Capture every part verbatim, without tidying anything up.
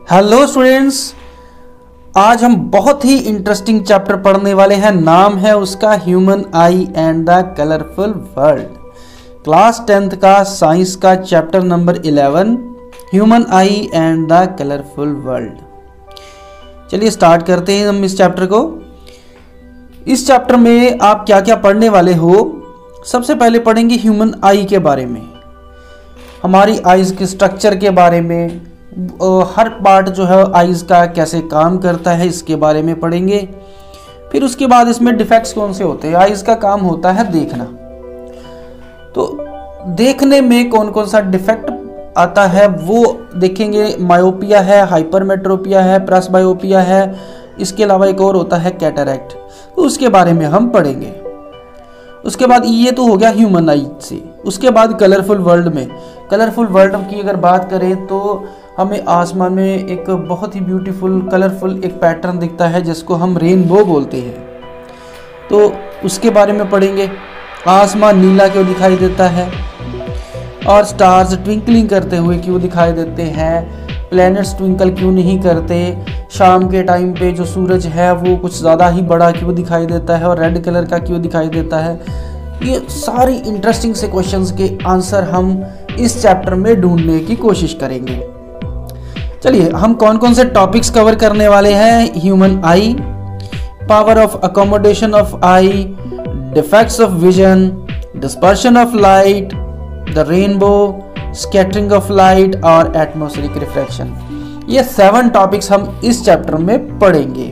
Hello students, आज हम बहुत ही इंटरेस्टिंग चैप्टर पढ़ने वाले हैं। नाम है उसका human eye and the colourful world. Class tenth का साइंस का chapter number eleven, human eye and the colourful world. चलिए स्टार्ट करते हैं हम इस चैप्टर को। इस चैप्टर में आप क्या क्या पढ़ने वाले हो। सबसे पहले पढ़ेंगे ह्यूमन आई के बारे में, हमारी आइज़ के स्ट्रक्चर के बारे में, हर पार्ट जो है आइज़ का कैसे काम करता है इसके बारे में पढ़ेंगे। फिर उसके बाद इसमें डिफेक्ट्स कौन से होते हैं। आइज़ का काम होता है देखना, तो देखने में कौन कौन सा डिफेक्ट आता है वो देखेंगे। मायोपिया है, हाइपरमेट्रोपिया है, प्रेसबायोपिया है, इसके अलावा एक और होता है कैटरैक्ट, तो उसके बारे में हम पढ़ेंगे। उसके बाद ये तो हो गया ह्यूमन आई से। उसके बाद कलरफुल वर्ल्ड में, कलरफुल वर्ल्ड की अगर बात करें तो हमें आसमान में एक बहुत ही ब्यूटीफुल कलरफुल एक पैटर्न दिखता है जिसको हम रेनबो बोलते हैं, तो उसके बारे में पढ़ेंगे। आसमान नीला क्यों दिखाई देता है और स्टार्स ट्विंकलिंग करते हुए क्यों दिखाई देते हैं, प्लैनेट्स ट्विंकल क्यों नहीं करते, शाम के टाइम पे जो सूरज है वो कुछ ज़्यादा ही बड़ा क्यों दिखाई देता है और रेड कलर का क्यों दिखाई देता है। ये सारी इंटरेस्टिंग से क्वेश्चंस के आंसर हम इस चैप्टर में ढूंढने की कोशिश करेंगे। चलिए हम कौन कौन से टॉपिक्स कवर करने वाले हैं। Human eye, power of accommodation of eye, defects of vision, dispersion of light, the rainbow, scattering of light और एटमॉस्फेरिक रिफ्रैक्शन। ये सेवन टॉपिक्स हम इस चैप्टर में पढ़ेंगे।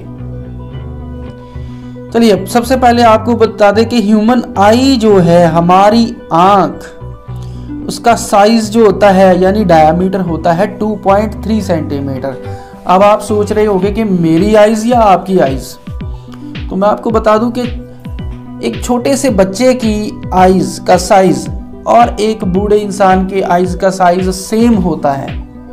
चलिए सबसे पहले आपको बता दें कि ह्यूमन आई जो है, हमारी आंख, उसका साइज जो होता है यानी डायमीटर होता है टू पॉइंट थ्री सेंटीमीटर। अब आप सोच रहे होंगे कि मेरी आइज या आपकी आइज, तो मैं आपको बता दूं कि एक छोटे से बच्चे की आइज का साइज और एक बूढ़े इंसान के आइज का साइज सेम होता है।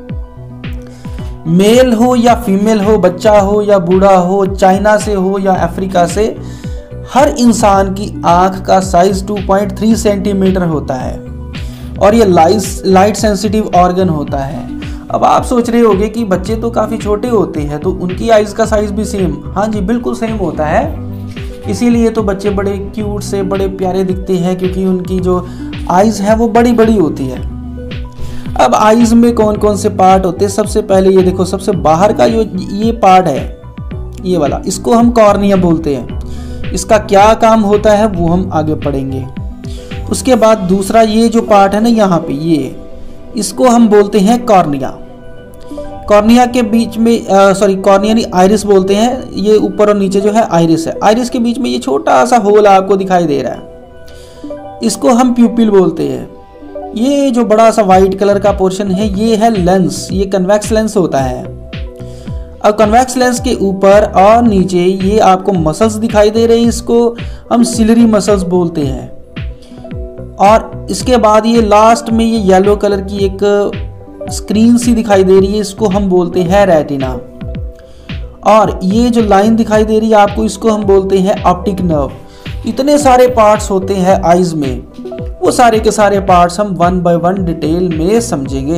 मेल हो या फीमेल हो, बच्चा हो या बूढ़ा हो, चाइना से हो या अफ्रीका से, हर इंसान की आंख का size two point three centimetre होता है और ये लाइट लाइट सेंसिटिव ऑर्गन होता है। अब आप सोच रहे होंगे कि बच्चे तो काफ़ी छोटे होते हैं तो उनकी आइज़ का साइज़ भी सेम। हाँ जी, बिल्कुल सेम होता है, इसीलिए तो बच्चे बड़े क्यूट से बड़े प्यारे दिखते हैं क्योंकि उनकी जो आइज़ है वो बड़ी बड़ी होती है। अब आइज़ में कौन कौन से पार्ट होते हैं। सबसे पहले ये देखो, सबसे बाहर का जो ये पार्ट है, ये वाला, इसको हम कॉर्निया बोलते हैं। इसका क्या काम होता है वो हम आगे पढ़ेंगे। उसके बाद दूसरा ये जो पार्ट है ना यहाँ पे, ये इसको हम बोलते हैं कॉर्निया। कॉर्निया के बीच में, सॉरी कॉर्निया नहीं, आइरिस बोलते हैं। ये ऊपर और नीचे जो है आइरिस है। आइरिस के बीच में ये छोटा सा होल आपको दिखाई दे रहा है, इसको हम प्यूपिल बोलते हैं। ये जो बड़ा सा वाइट कलर का पोर्शन है ये है लेंस, ये कन्वेक्स लेंस होता है। अब कन्वेक्स लेंस के ऊपर और नीचे ये आपको मसल्स दिखाई दे रहे हैं, इसको हम सिलरी मसल्स बोलते हैं। और इसके बाद ये लास्ट में ये येलो कलर की एक स्क्रीन सी दिखाई दे रही है, इसको हम बोलते हैं रेटिना। और ये जो लाइन दिखाई दे रही है आपको, इसको हम बोलते हैं ऑप्टिक नर्व। इतने सारे पार्ट्स होते हैं आइज में, वो सारे के सारे पार्ट्स हम वन बाय वन डिटेल में समझेंगे।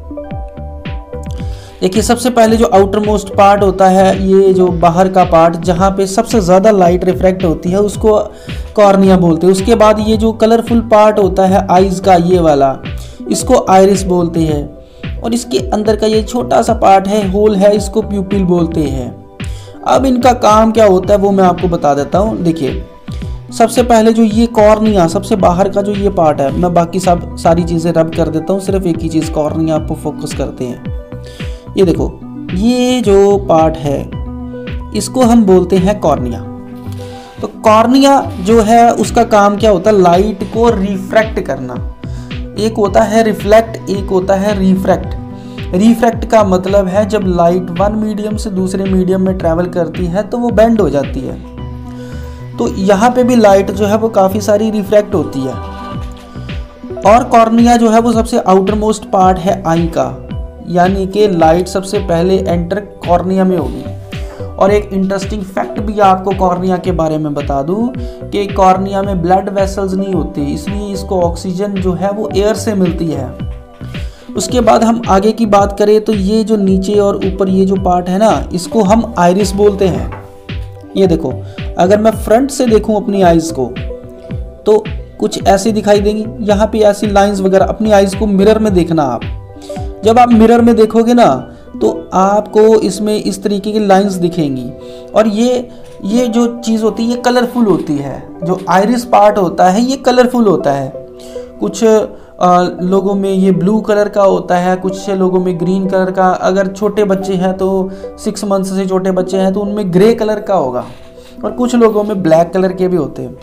देखिए सबसे पहले जो आउटर मोस्ट पार्ट होता है, ये जो बाहर का पार्ट जहाँ पे सबसे ज़्यादा लाइट रिफ्रैक्ट होती है उसको कॉर्निया बोलते हैं। उसके बाद ये जो कलरफुल पार्ट होता है आइज़ का, ये वाला, इसको आइरिस बोलते हैं। और इसके अंदर का ये छोटा सा पार्ट है, होल है, इसको प्यूपिल बोलते हैं। अब इनका काम क्या होता है वो मैं आपको बता देता हूँ। देखिए सबसे पहले जो ये कॉर्निया, सबसे बाहर का जो ये पार्ट है, मैं बाकी सब सारी चीज़ें रब कर देता हूँ, सिर्फ एक ही चीज़ कॉर्निया आप फोकस करते हैं। ये देखो, ये जो पार्ट है इसको हम बोलते हैं कॉर्निया। तो कॉर्निया जो है उसका काम क्या होता है, लाइट को रिफ्रैक्ट करना। एक होता है रिफ्लेक्ट, एक होता है रिफ्रैक्ट। रिफ्रैक्ट का मतलब है जब लाइट वन मीडियम से दूसरे मीडियम में ट्रैवल करती है तो वो बेंड हो जाती है। तो यहाँ पे भी लाइट जो है वो काफ़ी सारी रिफ्रैक्ट होती है। और कॉर्निया जो है वो सबसे आउटर मोस्ट पार्ट है आई का, यानी कि लाइट सबसे पहले एंटर कॉर्निया में होगी। और एक इंटरेस्टिंग फैक्ट भी आपको कॉर्निया के बारे में बता दूं कि कॉर्निया में ब्लड वेसल्स नहीं होती, इसलिए इसको ऑक्सीजन जो है वो एयर से मिलती है। उसके बाद हम आगे की बात करें तो ये जो नीचे और ऊपर ये जो पार्ट है ना, इसको हम आइरिस बोलते हैं। ये देखो, अगर मैं फ्रंट से देखूं अपनी आइज़ को तो कुछ ऐसी दिखाई देंगी, यहाँ पे ऐसी लाइंस वगैरह। अपनी आइज़ को मिरर में देखना आप, जब आप मिरर में देखोगे ना तो आपको इसमें इस तरीके की लाइंस दिखेंगी। और ये ये जो चीज़ होती है ये कलरफुल होती है, जो आइरिस पार्ट होता है ये कलरफुल होता है। कुछ आ, लोगों में ये ब्लू कलर का होता है, कुछ लोगों में ग्रीन कलर का। अगर छोटे बच्चे हैं तो सिक्स मंथ्स से छोटे बच्चे हैं तो उनमें ग्रे कलर का होगा, और कुछ लोगों में ब्लैक कलर के भी होते हैं।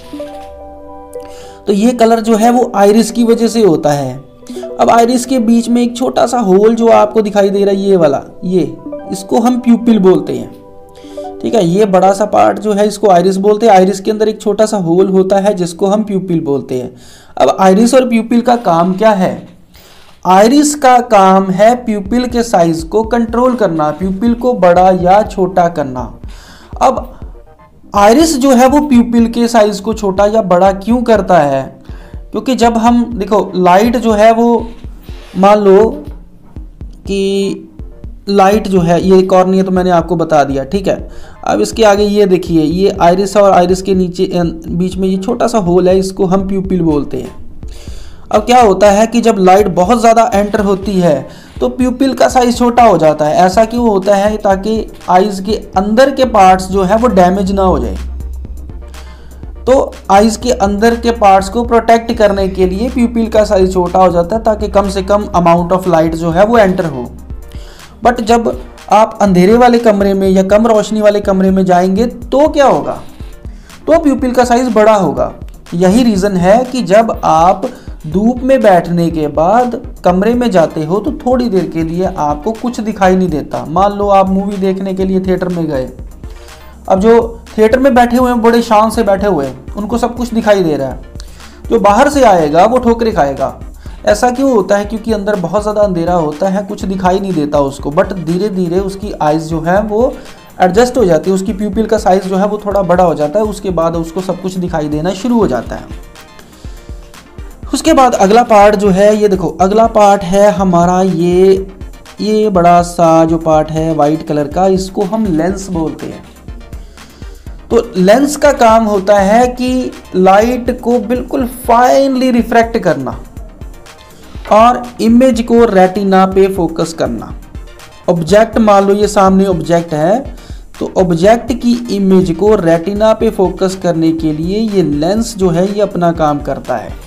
तो ये कलर जो है वो आइरिस की वजह से होता है। अब आइरिस के बीच में एक छोटा सा होल जो आपको दिखाई दे रहा है, ये वाला, ये इसको हम प्यूपिल बोलते हैं। ठीक है, ये बड़ा सा पार्ट जो है इसको आइरिस बोलते हैं। आइरिस के अंदर एक छोटा सा होल होता है जिसको हम प्यूपिल बोलते हैं। अब आइरिस और प्यूपिल का काम क्या है? आइरिस का काम है प्यूपिल के साइज को कंट्रोल करना, प्यूपिल को बड़ा या छोटा करना। अब आइरिस जो है वो प्यूपिल के साइज को छोटा या बड़ा क्यों करता है? क्योंकि जब हम देखो लाइट जो है वो, मान लो कि लाइट जो है ये कॉर्निया तो मैंने आपको बता दिया, ठीक है। अब इसके आगे ये देखिए, ये आइरिस और आइरिस के नीचे बीच में ये छोटा सा होल है, इसको हम प्यूपिल बोलते हैं। अब क्या होता है कि जब लाइट बहुत ज़्यादा एंटर होती है तो प्यूपिल का साइज छोटा हो जाता है। ऐसा क्यों होता है? ताकि आइज़ के अंदर के पार्ट्स जो है वो डैमेज ना हो जाए। तो आइज़ के अंदर के पार्ट्स को प्रोटेक्ट करने के लिए प्यूपिल का साइज छोटा हो जाता है, ताकि कम से कम अमाउंट ऑफ लाइट जो है वो एंटर हो। बट जब आप अंधेरे वाले कमरे में या कम रोशनी वाले कमरे में जाएंगे तो क्या होगा? तो प्यूपिल का साइज बड़ा होगा। यही रीज़न है कि जब आप धूप में बैठने के बाद कमरे में जाते हो तो थोड़ी देर के लिए आपको कुछ दिखाई नहीं देता। मान लो आप मूवी देखने के लिए थिएटर में गए, अब जो थिएटर में बैठे हुए हैं बड़े शान से बैठे हुए हैं, उनको सब कुछ दिखाई दे रहा है। जो बाहर से आएगा वो ठोकरे खाएगा। ऐसा क्यों होता है? क्योंकि अंदर बहुत ज़्यादा अंधेरा होता है, कुछ दिखाई नहीं देता उसको। बट धीरे धीरे उसकी आइज़ जो है वो एडजस्ट हो जाती है, उसकी प्यूपिल का साइज़ जो है वो थोड़ा बड़ा हो जाता है। उसके बाद उसको सब कुछ दिखाई देना शुरू हो जाता है। उसके बाद अगला पार्ट जो है, ये देखो, अगला पार्ट है हमारा ये ये बड़ा सा जो पार्ट है वाइट कलर का, इसको हम लेंस बोलते हैं। तो लेंस का काम होता है कि लाइट को बिल्कुल फाइनली रिफ्रैक्ट करना और इमेज को रेटिना पे फोकस करना। ऑब्जेक्ट, मान लो ये सामने ऑब्जेक्ट है, तो ऑब्जेक्ट की इमेज को रेटिना पे फोकस करने के लिए ये लेंस जो है ये अपना काम करता है।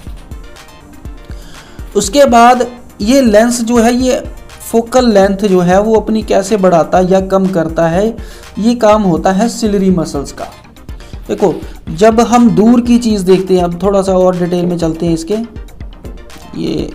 उसके बाद ये लेंस जो है ये फोकल लेंथ जो है वो अपनी कैसे बढ़ाता या कम करता है, ये काम होता है सिलरी मसल्स का। देखो, जब हम दूर की चीज़ देखते हैं, अब थोड़ा सा और डिटेल में चलते हैं इसके। ये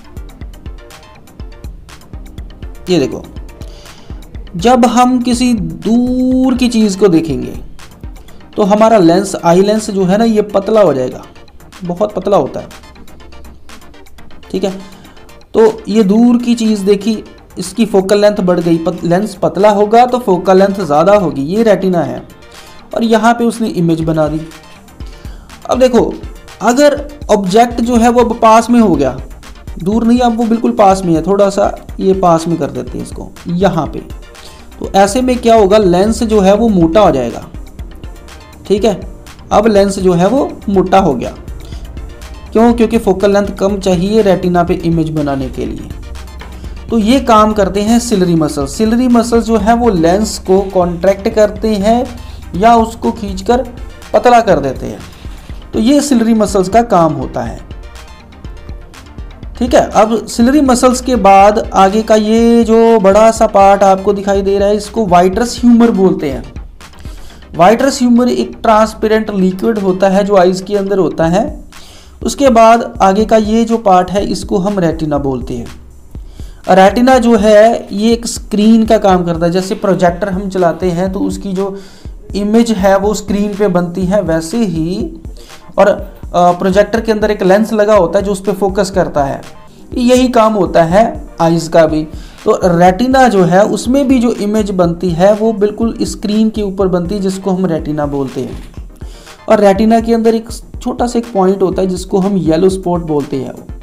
ये देखो, जब हम किसी दूर की चीज़ को देखेंगे तो हमारा लेंस, आई लेंस जो है ना ये पतला हो जाएगा, बहुत पतला होता है। ठीक है, तो ये दूर की चीज़ देखी, इसकी फोकल लेंथ बढ़ गई, पत, लेंस पतला होगा तो फोकल लेंथ ज़्यादा होगी। ये रेटिना है और यहाँ पे उसने इमेज बना दी। अब देखो, अगर ऑब्जेक्ट जो है वो अब पास में हो गया, दूर नहीं, अब वो बिल्कुल पास में है, थोड़ा सा ये पास में कर देते हैं इसको यहाँ पे, तो ऐसे में क्या होगा, लेंस जो है वो मोटा हो जाएगा। ठीक है, अब लेंस जो है वो मोटा हो गया। क्यों? क्योंकि फोकल लेंथ कम चाहिए रेटिना पे इमेज बनाने के लिए। तो ये काम करते हैं सिलरी मसल। सिलरी मसल जो है वो लेंस को कॉन्ट्रैक्ट करते हैं या उसको खींचकर पतला कर देते हैं। तो ये सिलरी मसल्स का काम होता है। ठीक है, अब सिलरी मसल्स के बाद आगे का ये जो बड़ा सा पार्ट आपको दिखाई दे रहा है, इसको वाइट्रस ह्यूमर बोलते हैं। वाइट्रस ह्यूमर एक ट्रांसपेरेंट लिक्विड होता है जो आइज के अंदर होता है। उसके बाद आगे का ये जो पार्ट है इसको हम रेटिना बोलते हैं। रेटिना जो है ये एक स्क्रीन का काम करता है। जैसे प्रोजेक्टर हम चलाते हैं तो उसकी जो इमेज है वो स्क्रीन पे बनती है, वैसे ही और प्रोजेक्टर के अंदर एक लेंस लगा होता है जो उस पर फोकस करता है। यही काम होता है आइज़ का भी। तो रेटिना जो है उसमें भी जो इमेज बनती है वो बिल्कुल स्क्रीन के ऊपर बनती है, जिसको हम रेटिना बोलते हैं। और रेटिना के अंदर एक छोटा सा एक पॉइंट होता है जिसको हम येलो स्पॉट बोलते हैं।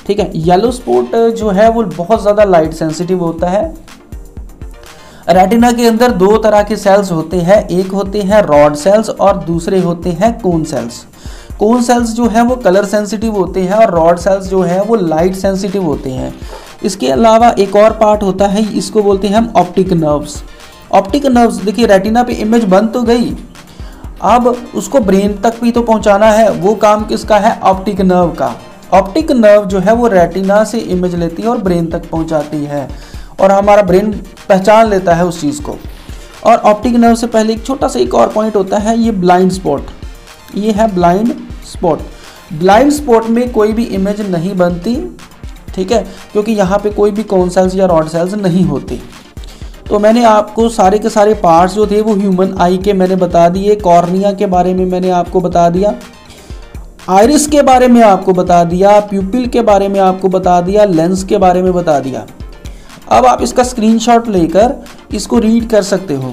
ठीक है। येलो स्पॉट जो है वो बहुत ज़्यादा लाइट सेंसिटिव होता है। रेटिना के अंदर दो तरह के सेल्स होते हैं, एक होते हैं रॉड सेल्स और दूसरे होते हैं कोन सेल्स। कोन सेल्स जो है वो कलर सेंसिटिव होते हैं और रॉड सेल्स जो है वो लाइट सेंसिटिव होते हैं। इसके अलावा एक और पार्ट होता है, इसको बोलते हैं हम ऑप्टिक नर्व्स। ऑप्टिक नर्व्स, देखिए रेटिना पे इमेज बन तो गई, अब उसको ब्रेन तक भी तो पहुंचाना है, वो काम किसका है? ऑप्टिक नर्व का। ऑप्टिक नर्व जो है वो रेटिना से इमेज लेती है और ब्रेन तक पहुंचाती है और हमारा ब्रेन पहचान लेता है उस चीज़ को। और ऑप्टिक नर्व से पहले एक छोटा सा एक और पॉइंट होता है, ये ब्लाइंड स्पॉट। ये है ब्लाइंड स्पॉट। ब्लाइंड स्पॉट में कोई भी इमेज नहीं बनती, ठीक है, क्योंकि यहाँ पे कोई भी कोन सेल्स या रॉड सेल्स नहीं होते। तो मैंने आपको सारे के सारे पार्ट्स जो थे वो ह्यूमन आई के मैंने बता दिए। कॉर्निया के बारे में मैंने आपको बता दिया, आइरिस के बारे में आपको बता दिया, प्यूपिल के बारे में आपको बता दिया, लेंस के बारे में बता दिया। अब आप इसका स्क्रीनशॉट लेकर इसको रीड कर सकते हो।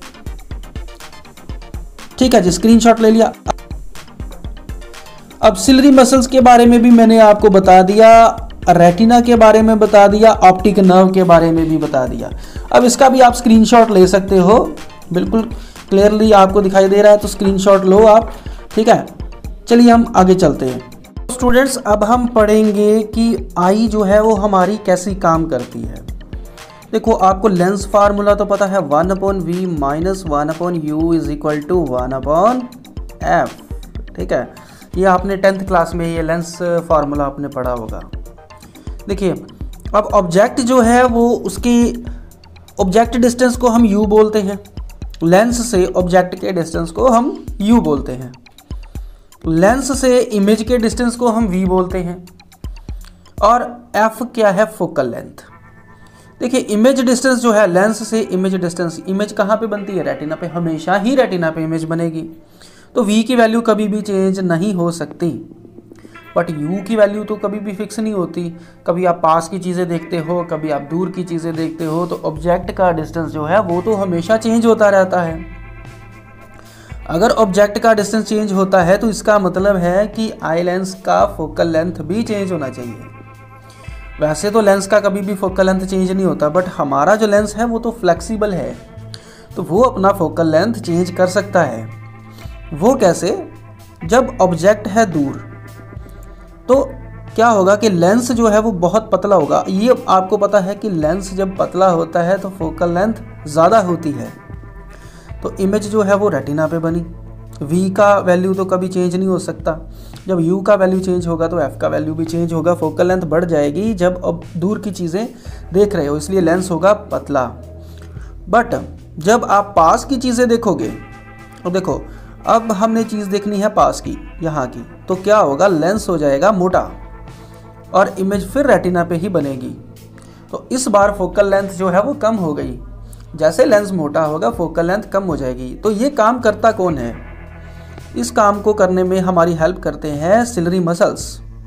ठीक है जी, स्क्रीनशॉट ले लिया। अब सिलरी मसल्स के बारे में भी मैंने आपको बता दिया, रेटिना के बारे में बता दिया, ऑप्टिक नर्व के बारे में भी बता दिया। अब इसका भी आप स्क्रीनशॉट ले सकते हो, बिल्कुल क्लियरली आपको दिखाई दे रहा है तो स्क्रीनशॉट लो आप। ठीक है, चलिए हम आगे चलते हैं। स्टूडेंट्स, अब हम पढ़ेंगे कि आई जो है वो हमारी कैसी काम करती है। देखो, आपको लेंस फार्मूला तो पता है, one upon v minus one upon u is equal to one upon f. ठीक है, ये आपने टेंथ क्लास में ये लेंस फार्मूला आपने पढ़ा होगा। देखिए, अब ऑब्जेक्ट जो है वो उसकी ऑब्जेक्ट डिस्टेंस को हम u बोलते हैं, लेंस से ऑब्जेक्ट के डिस्टेंस को हम u बोलते हैं, लेंस से इमेज के डिस्टेंस को हम v बोलते हैं, और f क्या है? Focal length. देखिए, इमेज डिस्टेंस जो है, लेंस से इमेज डिस्टेंस, इमेज कहाँ पे बनती है? रेटिना पे, हमेशा ही रेटिना पे इमेज बनेगी, तो v की वैल्यू कभी भी चेंज नहीं हो सकती। बट u की वैल्यू तो कभी भी फिक्स नहीं होती। कभी आप पास की चीज़ें देखते हो, कभी आप दूर की चीज़ें देखते हो, तो ऑब्जेक्ट का डिस्टेंस जो है वो तो हमेशा चेंज होता रहता है। अगर ऑब्जेक्ट का डिस्टेंस चेंज होता है तो इसका मतलब है कि आई लेंस का फोकल लेंथ भी चेंज होना चाहिए। वैसे तो लेंस का कभी भी फोकल लेंथ चेंज नहीं होता, बट हमारा जो लेंस है वो तो फ्लेक्सिबल है, तो वो अपना फोकल लेंथ चेंज कर सकता है। वो कैसे? जब ऑब्जेक्ट है दूर तो क्या होगा कि लेंस जो है वो बहुत पतला होगा। ये आपको पता है कि लेंस जब पतला होता है तो फोकल लेंथ ज़्यादा होती है, तो इमेज जो है वो रेटिना पे बनी। v का वैल्यू तो कभी चेंज नहीं हो सकता। जब u का वैल्यू चेंज होगा तो f का वैल्यू भी चेंज होगा। फोकल लेंथ बढ़ जाएगी जब अब दूर की चीज़ें देख रहे हो, इसलिए लेंस होगा पतला। बट जब आप पास की चीज़ें देखोगे, अब देखो, अब हमने चीज़ देखनी है पास की, यहाँ की, तो क्या होगा? लेंस हो जाएगा मोटा और इमेज फिर रेटिना पे ही बनेगी। तो इस बार फोकल लेंथ जो है वो कम हो गई। जैसे लेंस मोटा होगा फोकल लेंथ कम हो जाएगी। तो ये काम करता कौन है? इस काम को करने में हमारी हेल्प करते हैं सिलरी मसल्स।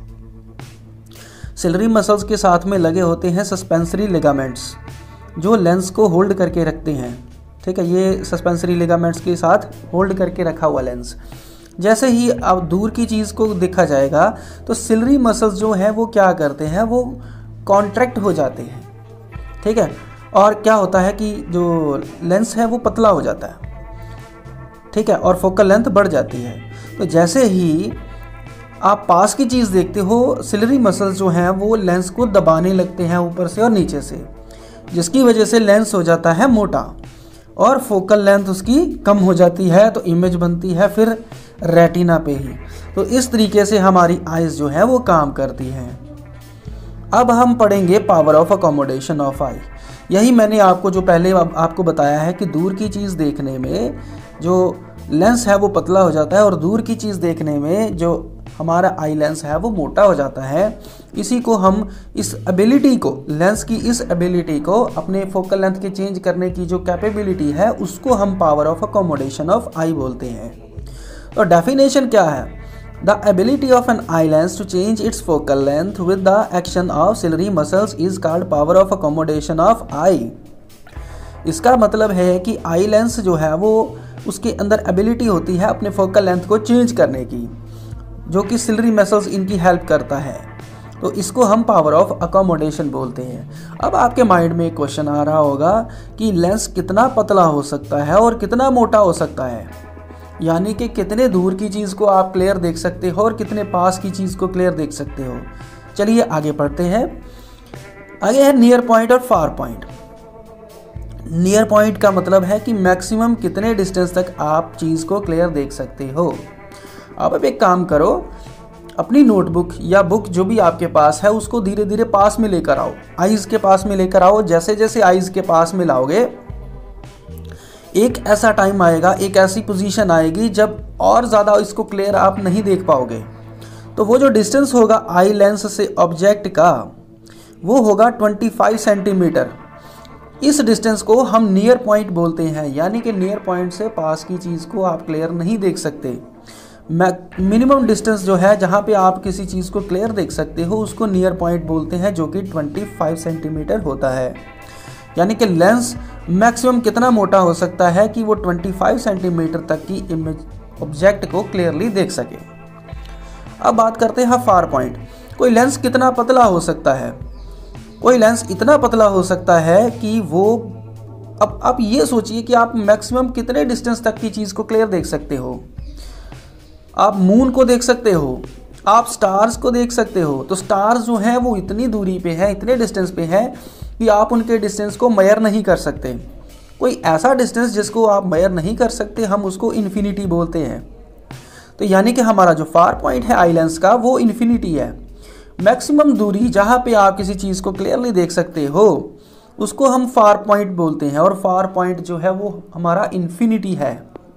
सिलरी मसल्स के साथ में लगे होते हैं सस्पेंसरी लिगामेंट्स, जो लेंस को होल्ड करके रखते हैं। ठीक है, ये सस्पेंसरी लिगामेंट्स के साथ होल्ड करके रखा हुआ लेंस। जैसे ही अब दूर की चीज़ को देखा जाएगा तो सिलरी मसल्स जो है वो क्या करते हैं? वो कॉन्ट्रैक्ट हो जाते हैं। ठीक है, और क्या होता है कि जो लेंस है वो पतला हो जाता है। ठीक है, और फोकल लेंथ बढ़ जाती है। तो जैसे ही आप पास की चीज़ देखते हो, सिलरी मसल्स जो हैं वो लेंस को दबाने लगते हैं ऊपर से और नीचे से, जिसकी वजह से लेंस हो जाता है मोटा और फोकल लेंथ उसकी कम हो जाती है, तो इमेज बनती है फिर रेटिना पे ही। तो इस तरीके से हमारी आइज़ जो है वो काम करती हैं। अब हम पढ़ेंगे power of accommodation of eye. यही मैंने आपको जो पहले आपको बताया है कि दूर की चीज़ देखने में जो लेंस है वो पतला हो जाता है और दूर की चीज़ देखने में जो हमारा आई लेंस है वो मोटा हो जाता है। इसी को हम, इस एबिलिटी को, लेंस की इस एबिलिटी को, अपने फोकल लेंथ के चेंज करने की जो कैपेबिलिटी है, उसको हम पावर ऑफ अकोमोडेशन ऑफ आई बोलते हैं। तो डेफिनेशन क्या है? The ability of an eye lens to change its focal length with the action of ciliary muscles is called power of accommodation of eye. इसका मतलब है कि आई लेंस जो है वो, उसके अंदर एबिलिटी होती है अपने फोकल लेंथ को चेंज करने की, जो कि सिलरी मसल्स इनकी हेल्प करता है। तो इसको हम पावर ऑफ अकोमोडेशन बोलते हैं। अब आपके माइंड में एक क्वेश्चन आ रहा होगा कि लेंस कितना पतला हो सकता है और कितना मोटा हो सकता है, यानी कि कितने दूर की चीज़ को आप क्लियर देख सकते हो और कितने पास की चीज़ को क्लियर देख सकते हो। चलिए आगे बढ़ते हैं। आगे है नियर पॉइंट और फार पॉइंट। नियर पॉइंट का मतलब है कि मैक्सिमम कितने डिस्टेंस तक आप चीज़ को क्लियर देख सकते हो। अब अब एक काम करो, अपनी नोटबुक या बुक जो भी आपके पास है उसको धीरे धीरे पास में लेकर आओ, आईज के पास में लेकर आओ। जैसे जैसे आईज के पास में लाओगे, एक ऐसा टाइम आएगा, एक ऐसी पोजीशन आएगी जब और ज़्यादा इसको क्लियर आप नहीं देख पाओगे। तो वो जो डिस्टेंस होगा आई लेंस से ऑब्जेक्ट का, वो होगा पच्चीस सेंटीमीटर। इस डिस्टेंस को हम नियर पॉइंट बोलते हैं, यानी कि नियर पॉइंट से पास की चीज़ को आप क्लियर नहीं देख सकते। मिनिमम डिस्टेंस जो है जहाँ पे आप किसी चीज़ को क्लियर देख सकते हो उसको नियर पॉइंट बोलते हैं, जो कि पच्चीस सेंटीमीटर होता है। यानी कि लेंस मैक्सिमम कितना मोटा हो सकता है कि वो पच्चीस सेंटीमीटर तक की इमेज ऑब्जेक्ट को क्लियरली देख सके। अब बात करते हैं फार पॉइंट। कोई लेंस कितना पतला हो सकता है? कोई लेंस इतना पतला हो सकता है कि वो, अब आप ये सोचिए कि आप मैक्सिमम कितने डिस्टेंस तक की चीज़ को क्लियर देख सकते हो। आप मून को देख सकते हो, आप स्टार्स को देख सकते हो। तो स्टार्स जो हैं वो इतनी दूरी पे हैं, इतने डिस्टेंस पे हैं कि आप उनके डिस्टेंस को मेजर नहीं कर सकते। कोई ऐसा डिस्टेंस जिसको आप मेजर नहीं कर सकते, हम उसको इन्फिनिटी बोलते हैं। तो यानी कि हमारा जो फार पॉइंट है आई लेंस का, वो इन्फिनिटी है। मैक्सिमम दूरी जहाँ पे आप किसी चीज़ को क्लियरली देख सकते हो उसको हम फार पॉइंट बोलते हैं, और फार पॉइंट जो है वो हमारा इन्फिनिटी है।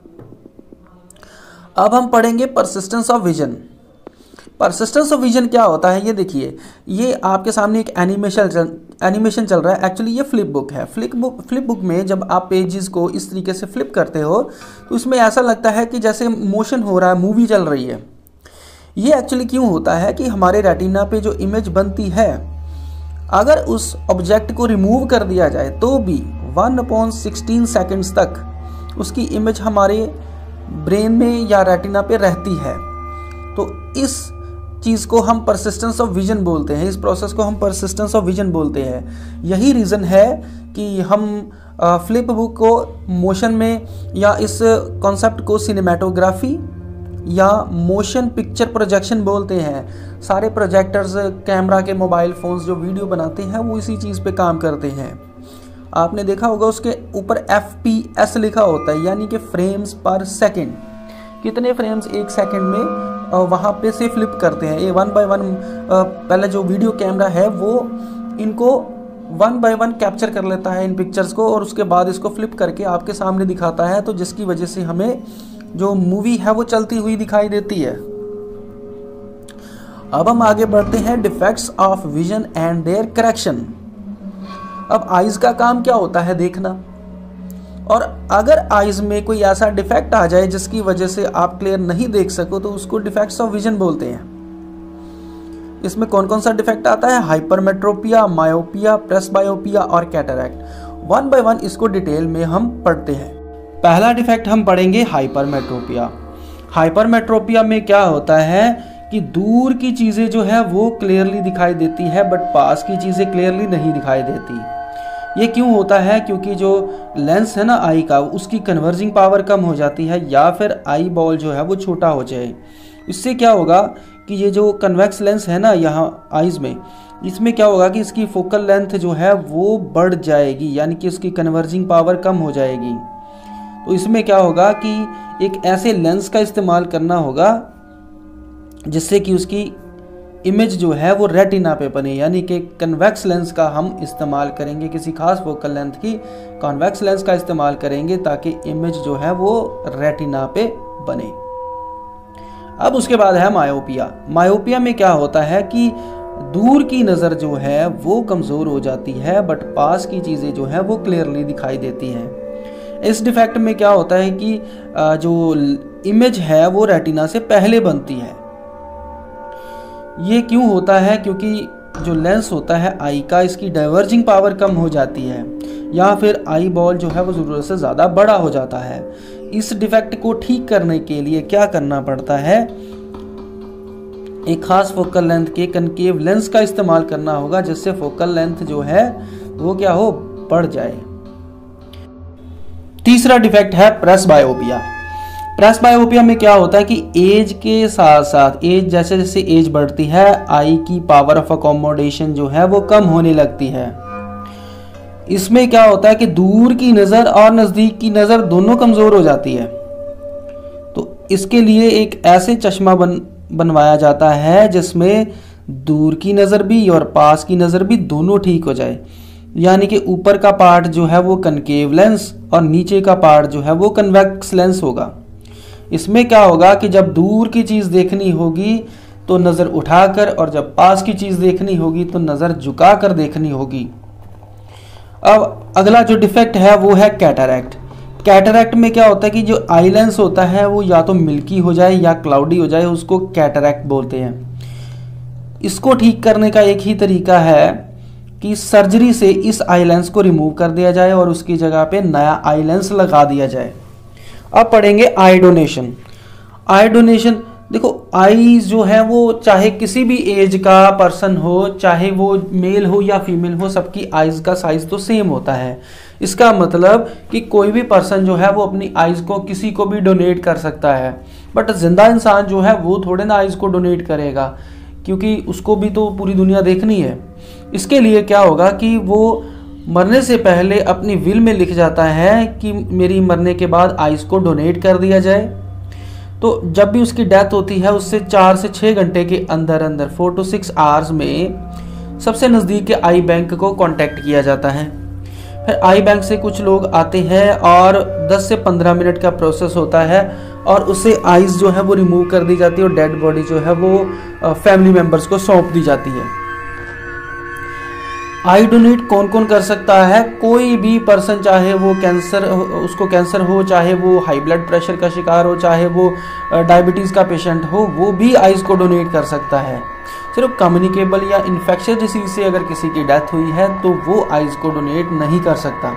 अब हम पढ़ेंगे persistence of vision. Persistence of vision क्या होता है, ये देखिए, ये आपके सामने एक एनिमेशन चल एनिमेशन चल रहा है। एक्चुअली ये फ्लिप बुक है। फ्लिप बुक फ्लिप बुक में जब आप पेजेस को इस तरीके से फ्लिप करते हो तो उसमें ऐसा लगता है कि जैसे मोशन हो रहा है, मूवी चल रही है। ये एक्चुअली क्यों होता है कि हमारे रेटिना पे जो इमेज बनती है, अगर उस ऑब्जेक्ट को रिमूव कर दिया जाए तो भी वन अपॉन सिक्सटीन सेकेंड्स तक उसकी इमेज हमारे ब्रेन में या रेटिना पे रहती है। तो इस चीज़ को हम परसिस्टेंस ऑफ विजन बोलते हैं। इस प्रोसेस को हम परसिस्टेंस ऑफ विजन बोलते हैं। यही रीज़न है कि हम फ्लिप बुक को मोशन में, या इस कॉन्सेप्ट को सिनेमेटोग्राफी या मोशन पिक्चर प्रोजेक्शन बोलते हैं। सारे प्रोजेक्टर्स, कैमरा के मोबाइल फ़ोन्स जो वीडियो बनाते हैं वो इसी चीज़ पे काम करते हैं। आपने देखा होगा उसके ऊपर एफ पी एस लिखा होता है, यानी कि फ्रेम्स पर सेकंड। कितने फ्रेम्स एक सेकंड में वहाँ पे से फ्लिप करते हैं। ये वन बाय वन, पहले जो वीडियो कैमरा है वो इनको वन बाय वन कैप्चर कर लेता है इन पिक्चर्स को, और उसके बाद इसको फ्लिप करके आपके सामने दिखाता है, तो जिसकी वजह से हमें जो मूवी है वो चलती हुई दिखाई देती है। अब हम आगे बढ़ते हैं defects of vision and their correction. अब आइज का काम क्या होता है? देखना। और अगर आइज में कोई ऐसा डिफेक्ट आ जाए जिसकी वजह से आप क्लियर नहीं देख सको तो उसको डिफेक्ट्स ऑफ विजन बोलते हैं। इसमें कौन कौन सा डिफेक्ट आता है? हाइपरमेट्रोपिया, मायोपिया, प्रेसबायोपिया और कैटरैक्ट। वन बाय वन इसको डिटेल में हम पढ़ते हैं। पहला डिफेक्ट हम पढ़ेंगे हाइपरमेट्रोपिया। हाइपरमेट्रोपिया में क्या होता है कि दूर की चीज़ें जो है वो क्लियरली दिखाई देती है, बट पास की चीज़ें क्लियरली नहीं दिखाई देती। ये क्यों होता है? क्योंकि जो लेंस है ना आई का, उसकी कन्वर्जिंग पावर कम हो जाती है, या फिर आई बॉल जो है वो छोटा हो जाए। इससे क्या होगा कि ये जो कन्वेक्स लेंस है ना यहाँ आइज़ में, इसमें क्या होगा कि इसकी फोकल लेंथ जो है वो बढ़ जाएगी, यानी कि उसकी कन्वर्जिंग पावर कम हो जाएगी। तो इसमें क्या होगा कि एक ऐसे लेंस का इस्तेमाल करना होगा जिससे कि उसकी इमेज जो है वो रेटिना पे बने, यानी कि कन्वेक्स लेंस का हम इस्तेमाल करेंगे, किसी खास फोकल लेंथ की कॉन्वेक्स लेंस का इस्तेमाल करेंगे ताकि इमेज जो है वो रेटिना पे बने। अब उसके बाद है मायोपिया। मायोपिया में क्या होता है कि दूर की नज़र जो है वो कमज़ोर हो जाती है, बट पास की चीज़ें जो है वो क्लियरली दिखाई देती हैं। इस डिफेक्ट में क्या होता है कि जो इमेज है वो रेटिना से पहले बनती है। ये क्यों होता है? क्योंकि जो लेंस होता है आई का, इसकी डाइवर्जिंग पावर कम हो जाती है, या फिर आई बॉल जो है वो ज़रूरत से ज़्यादा बड़ा हो जाता है। इस डिफेक्ट को ठीक करने के लिए क्या करना पड़ता है एक खास फोकल लेंथ के कनकेव लेंस का इस्तेमाल करना होगा, जिससे फोकल लेंथ जो है वो क्या हो, बढ़ जाए। तीसरा डिफेक्ट है प्रेसबायोपिया। प्रेसबायोपिया में क्या होता है कि एज के साथ साथ एज जैसे जैसे एज बढ़ती है, आई की पावर ऑफ अकोमोडेशन जो है वो कम होने लगती है। इसमें क्या होता है कि दूर की नज़र और नज़दीक की नज़र दोनों कमज़ोर हो जाती है। तो इसके लिए एक ऐसे चश्मा बन बनवाया जाता है जिसमें दूर की नज़र भी और पास की नज़र भी दोनों ठीक हो जाए। यानी कि ऊपर का पार्ट जो है वो कनकेव लेंस और नीचे का पार्ट जो है वो कन्वेक्स लेंस होगा। इसमें क्या होगा कि जब दूर की चीज़ देखनी होगी तो नज़र उठाकर, और जब पास की चीज़ देखनी होगी तो नज़र झुकाकर देखनी होगी। अब अगला जो डिफेक्ट है वो है कैटरैक्ट। कैटरैक्ट में क्या होता है कि जो आई लेंस होता है वो या तो मिल्की हो जाए या क्लाउडी हो जाए, उसको कैटरैक्ट बोलते हैं। इसको ठीक करने का एक ही तरीका है कि सर्जरी से इस आई लेंस को रिमूव कर दिया जाए और उसकी जगह पे नया आई लेंस लगा दिया जाए। अब पढ़ेंगे आई डोनेशन। आई डोनेशन देखो, आई जो है वो चाहे किसी भी एज का पर्सन हो, चाहे वो मेल हो या फीमेल हो, सबकी आईज का साइज तो सेम होता है। इसका मतलब कि कोई भी पर्सन जो है वो अपनी आईज को किसी को भी डोनेट कर सकता है, बट जिंदा इंसान जो है वो थोड़े ना आईज को डोनेट करेगा, क्योंकि उसको भी तो पूरी दुनिया देखनी है। इसके लिए क्या होगा कि वो मरने से पहले अपनी विल में लिख जाता है कि मेरी मरने के बाद आइज को डोनेट कर दिया जाए। तो जब भी उसकी डेथ होती है उससे चार से छः घंटे के अंदर अंदर फोर टू सिक्स आवर्स में सबसे नज़दीक के आई बैंक को कांटेक्ट किया जाता है। फिर आई बैंक से कुछ लोग आते हैं और दस से पंद्रह मिनट का प्रोसेस होता है और उससे आइज जो है वो रिमूव कर दी जाती है और डेड बॉडी जो है वो फैमिली मेम्बर्स को सौंप दी जाती है। आई डोनेट कौन कौन कर सकता है? कोई भी पर्सन, चाहे वो कैंसर उसको कैंसर हो, चाहे वो हाई ब्लड प्रेशर का शिकार हो, चाहे वो डायबिटीज़ का पेशेंट हो, वो भी आइज को डोनेट कर सकता है। सिर्फ कम्युनिकेबल या इन्फेक्शियस डिसीज से अगर किसी की डेथ हुई है तो वो आइज को डोनेट नहीं कर सकता।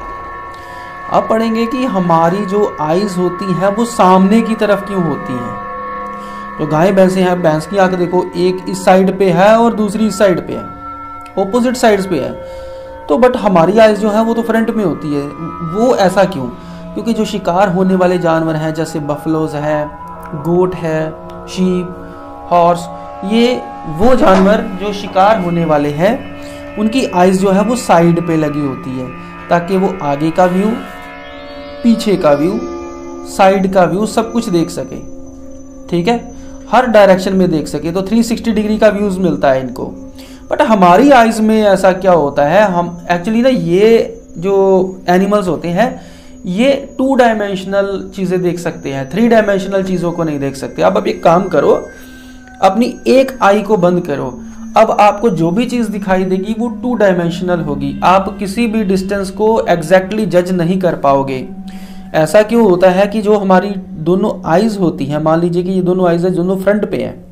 अब पढ़ेंगे कि हमारी जो आइज होती हैं वो सामने की तरफ क्यों होती हैं। तो गाय भैंसे हैं, भैंस की आंख देखो, एक इस साइड पे है और दूसरी इस साइड पे है, ऑपोजिट साइड्स पे है। तो बट हमारी आइज जो है वो तो फ्रंट में होती है। वो ऐसा क्यों? क्योंकि जो शिकार होने वाले जानवर हैं जैसे बफलोज है, गोट है, शीप, हॉर्स, ये वो जानवर जो शिकार होने वाले हैं उनकी आइज जो है वो साइड पे लगी होती है ताकि वो आगे का व्यू, पीछे का व्यू, साइड का व्यू सब कुछ देख सके। ठीक है, हर डायरेक्शन में देख सके, तो थ्री सिक्सटी डिग्री का व्यूज मिलता है इनको। बट हमारी आइज में ऐसा क्या होता है, हम एक्चुअली ना ये जो एनिमल्स होते हैं ये टू डायमेंशनल चीज़ें देख सकते हैं, थ्री डायमेंशनल चीज़ों को नहीं देख सकते। अब अब एक काम करो, अपनी एक आई को बंद करो, अब आपको जो भी चीज़ दिखाई देगी वो टू डायमेंशनल होगी। आप किसी भी डिस्टेंस को एग्जैक्टली जज नहीं कर पाओगे। ऐसा क्यों होता है कि जो हमारी दोनों आइज होती हैं, मान लीजिए कि ये दोनों आइज है दोनों फ्रंट पे हैं,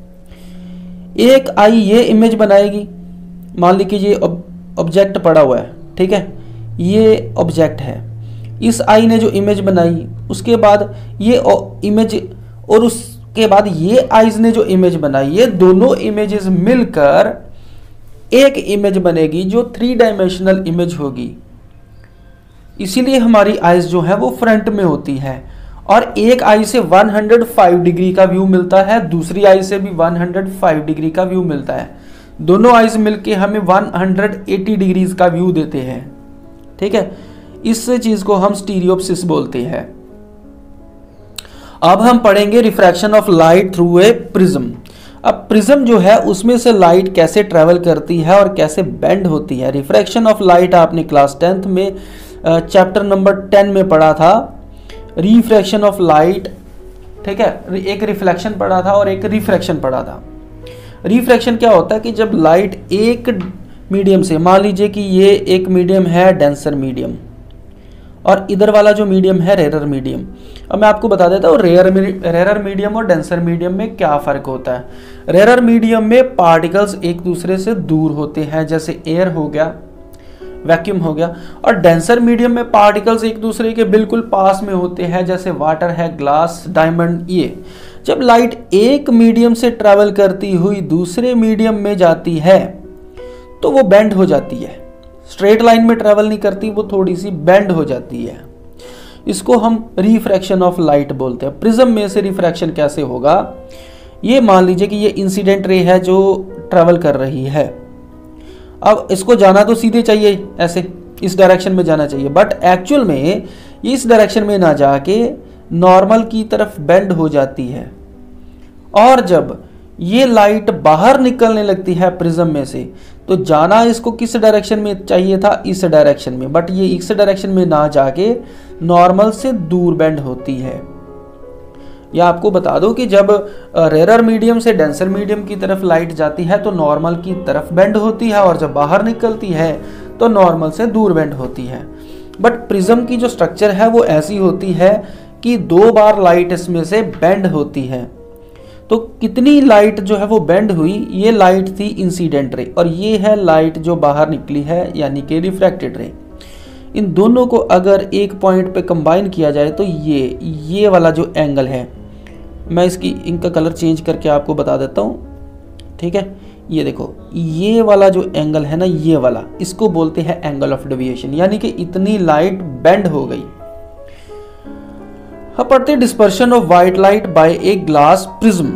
एक आई ये इमेज बनाएगी, मान लीजिए ये ऑब्जेक्ट पड़ा हुआ है, ठीक है, ये ऑब्जेक्ट है, इस आई ने जो इमेज बनाई उसके बाद ये इमेज और उसके बाद ये आइज ने जो इमेज बनाई, ये दोनों इमेजेस मिलकर एक इमेज बनेगी जो थ्री डायमेंशनल इमेज होगी। इसीलिए हमारी आइज जो है वो फ्रंट में होती है और एक आई से एक सौ पाँच डिग्री का व्यू मिलता है, दूसरी आई से भी एक सौ पाँच डिग्री का व्यू मिलता है। दोनों आइज मिलके हमें एक सौ अस्सी डिग्रीज का व्यू देते हैं। ठीक है, इस चीज को हम स्टीरियोप्सिस बोलते हैं। अब हम पढ़ेंगे refraction of light through a prism. अब प्रिज्म जो है उसमें से लाइट कैसे ट्रेवल करती है और कैसे बेंड होती है। रिफ्रैक्शन ऑफ लाइट आपने क्लास टेंथ में चैप्टर नंबर टेन में पढ़ा था, रिफ्रैक्शन ऑफ लाइट। ठीक है, एक रिफ्लेक्शन पढ़ा था और एक रिफ्रैक्शन पढ़ा था। रिफ्रैक्शन क्या होता है कि जब लाइट एक मीडियम से, मान लीजिए कि ये एक मीडियम है डेंसर मीडियम और इधर वाला जो मीडियम है रेयर मीडियम। अब मैं आपको बता देता हूँ रेयर रेयर मीडियम और डेंसर मीडियम में क्या फ़र्क होता है। रेयर मीडियम में पार्टिकल्स एक दूसरे से दूर होते हैं, जैसे एयर हो गया, वैक्यूम हो गया, और डेंसर मीडियम में पार्टिकल्स एक दूसरे के बिल्कुल पास में होते हैं, जैसे वाटर है, ग्लास, डायमंड। ये जब लाइट एक मीडियम से ट्रैवल करती हुई दूसरे मीडियम में जाती है तो वो बेंड हो जाती है, स्ट्रेट लाइन में ट्रैवल नहीं करती, वो थोड़ी सी बेंड हो जाती है। इसको हम रिफ्रैक्शन ऑफ लाइट बोलते हैं। प्रिज्म में से रिफ्रैक्शन कैसे होगा, ये मान लीजिए कि ये इंसिडेंट रे है जो ट्रैवल कर रही है। अब इसको जाना तो सीधे चाहिए, ऐसे इस डायरेक्शन में जाना चाहिए, बट एक्चुअल में इस डायरेक्शन में ना जाके नॉर्मल की तरफ बेंड हो जाती है। और जब ये लाइट बाहर निकलने लगती है प्रिज्म में से, तो जाना इसको किस डायरेक्शन में चाहिए था, इस डायरेक्शन में, बट ये इस डायरेक्शन में ना जाके नॉर्मल से दूर बेंड होती है। या आपको बता दो कि जब रेयर मीडियम से डेंसर मीडियम की तरफ लाइट जाती है तो नॉर्मल की तरफ बेंड होती है, और जब बाहर निकलती है तो नॉर्मल से दूर बेंड होती है। बट प्रिज्म की जो स्ट्रक्चर है वो ऐसी होती है कि दो बार लाइट इसमें से बेंड होती है। तो कितनी लाइट जो है वो बेंड हुई, ये लाइट थी इंसिडेंट रे, और ये है लाइट जो बाहर निकली है यानी कि रिफ्रैक्टेड रे। इन दोनों को अगर एक पॉइंट पे कंबाइन किया जाए तो ये ये वाला जो एंगल है, मैं इसकी इनका कलर चेंज करके आपको बता देता हूँ, ठीक है। ये देखो, ये वाला जो एंगल है ना, ये वाला, इसको बोलते हैं एंगल ऑफ डेविएशन, यानी कि इतनी लाइट बेंड हो गई। अब पढ़ते dispersion of white light by a glass prism.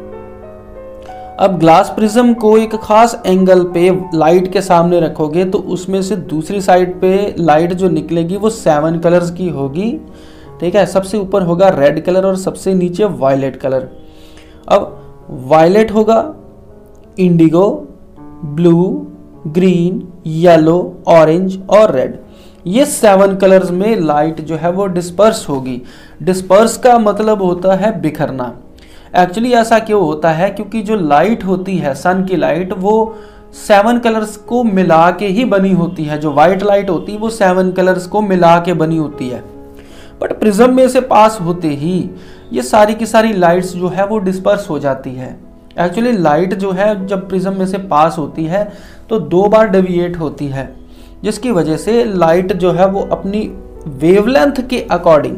अब ग्लास प्रिज्म को एक खास एंगल पे लाइट के सामने रखोगे तो उसमें से दूसरी साइड पे लाइट जो निकलेगी वो सेवन कलर्स की होगी, ठीक है। सबसे ऊपर होगा रेड कलर और सबसे नीचे वायलेट कलर। अब वायलेट होगा, indigo, blue, green, yellow, orange और रेड, ये सेवन कलर्स में लाइट जो है वो डिस्पर्स होगी। डिस्पर्स का मतलब होता है बिखरना। एक्चुअली ऐसा क्यों होता है, क्योंकि जो लाइट होती है सन की लाइट वो सेवन कलर्स को मिला के ही बनी होती है। जो व्हाइट लाइट होती है वो सेवन कलर्स को मिला के बनी होती है, बट प्रिज्म में से पास होते ही ये सारी की सारी लाइट्स जो है वो डिस्पर्स हो जाती है। एक्चुअली लाइट जो है जब प्रिज्म में से पास होती है तो दो बार डेविएट होती है, जिसकी वजह से लाइट जो है वो अपनी वेवलेंथ के अकॉर्डिंग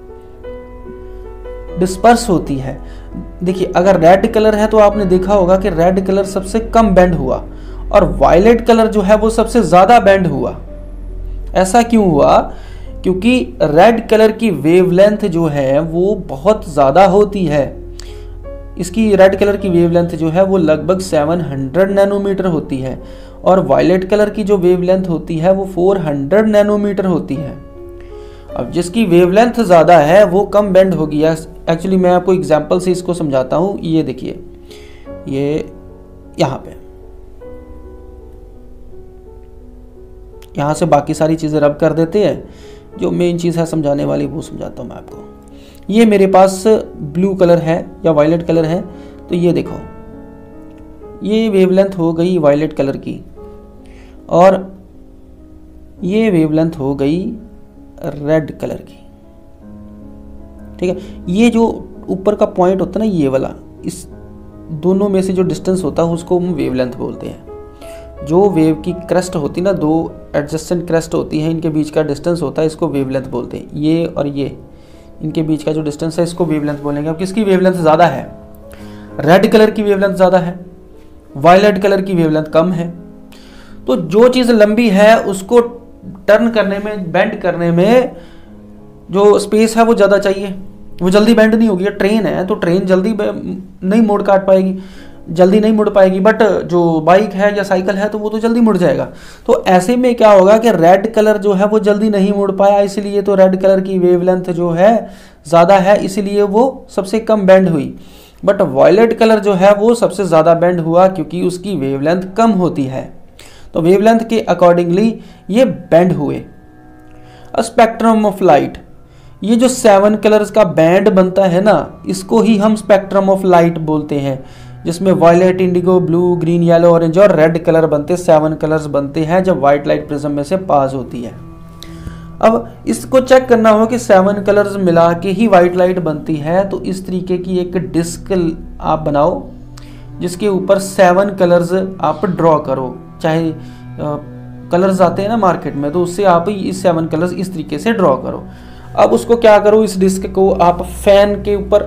डिस्पर्स होती है। देखिए, अगर रेड कलर है तो आपने देखा होगा कि रेड कलर सबसे कम बेंड हुआ और वायलेट कलर जो है वो सबसे ज्यादा बेंड हुआ। ऐसा क्यों हुआ, क्योंकि रेड कलर की वेवलेंथ जो है वो बहुत ज्यादा होती है। इसकी रेड कलर की वेवलेंथ जो है वो लगभग सात सौ नैनोमीटर होती है, और वायलेट कलर की जो वेवलेंथ होती है वो चार सौ नैनोमीटर होती है। अब जिसकी वेवलेंथ ज़्यादा है वो कम बेंड होगी। एक्चुअली मैं आपको एग्जांपल से इसको समझाता हूँ। ये देखिए, ये यहाँ पे, यहाँ से बाकी सारी चीज़ें रब कर देते हैं, जो मेन चीज़ है समझाने वाली वो समझाता हूँ मैं आपको। ये मेरे पास ब्लू कलर है या वायलेट कलर है, तो ये देखो, ये वेवलेंथ हो गई वायलेट कलर की और ये वेवलेंथ हो गई रेड कलर की, ठीक है। ये जो ऊपर का पॉइंट होता है ना, ये वाला, इस दोनों में से जो डिस्टेंस होता है उसको हम वेवलेंथ बोलते हैं। जो वेव की क्रेस्ट होती है ना, दो एडजस्टेंट क्रेस्ट होती है, इनके बीच का डिस्टेंस होता है, इसको वेवलेंथ बोलते हैं। ये और ये, इनके बीच का जो डिस्टेंस है इसको वेवलेंथ बोलेंगे। अब किसकी वेवलेंथ ज़्यादा है? रेड कलर की वेवलेंथ ज़्यादा है, वायलेट कलर की वेवलेंथ कम है। तो जो चीज़ लंबी है उसको टर्न करने में, बेंड करने में जो स्पेस है वो ज़्यादा चाहिए, वो जल्दी बेंड नहीं होगी। ट्रेन है तो ट्रेन जल्दी नहीं मोड़ काट पाएगी, जल्दी नहीं मुड़ पाएगी, बट जो बाइक है या साइकिल है तो वो तो जल्दी मुड़ जाएगा। तो ऐसे में क्या होगा कि रेड कलर जो है वो जल्दी नहीं मुड़ पाया, इसलिए तो रेड कलर की वेवलेंथ जो है ज़्यादा है, इसलिए वो सबसे कम बेंड हुई। बट वायलेट कलर जो है वो सबसे ज़्यादा बेंड हुआ, क्योंकि उसकी वेवलेंथ कम होती है। तो वेवलेंथ के अकॉर्डिंगली ये बेंड हुए। स्पेक्ट्रम ऑफ लाइट, ये जो सेवन कलर्स का बैंड बनता है ना, इसको ही हम स्पेक्ट्रम ऑफ लाइट बोलते हैं, जिसमें violet, indigo, blue, green, yellow, orange और रेड कलर बनते, सेवन कलर्स बनते हैं जब व्हाइट लाइट प्रिज्म में से पास होती है। अब इसको चेक करना हो कि सेवन कलर्स मिला के ही व्हाइट लाइट बनती है, तो इस तरीके की एक डिस्क आप बनाओ जिसके ऊपर सेवन कलर्स आप ड्रॉ करो। चाहे कलर्स आते हैं ना मार्केट में, तो उससे आप इस सेवन कलर्स इस तरीके से ड्रॉ करो। अब उसको क्या करो, इस डिस्क को आप फैन के ऊपर